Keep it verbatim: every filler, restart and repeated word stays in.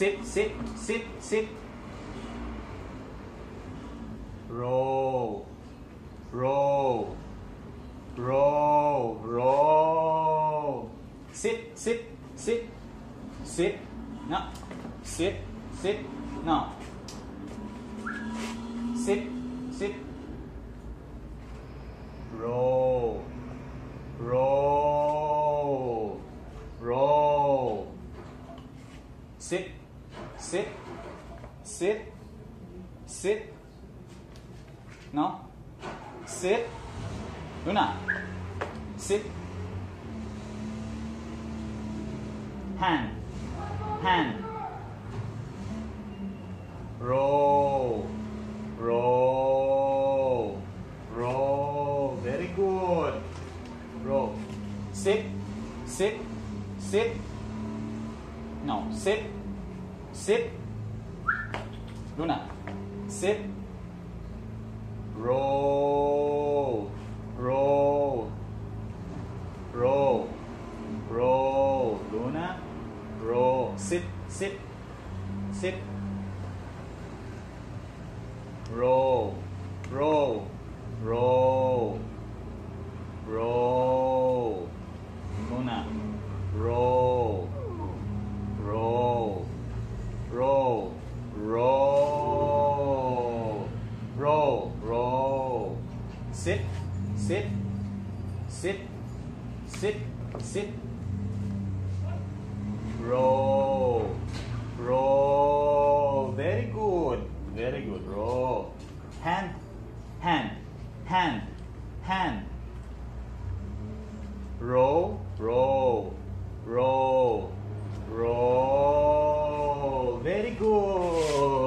sit sit sit sit roll roll roll roll sit sit sit sit no sit sit no sit sit roll roll roll sit sit sit sit no sit Luna sit hand hand roll roll roll very good roll sit sit sit no sit sit Luna sit roll roll roll roll Luna roll sit sit sit roll roll roll roll Luna roll roll roll roll roll roll sit sit sit sit sit roll roll very good very good roll hand hand hand hand roll roll roll roll very good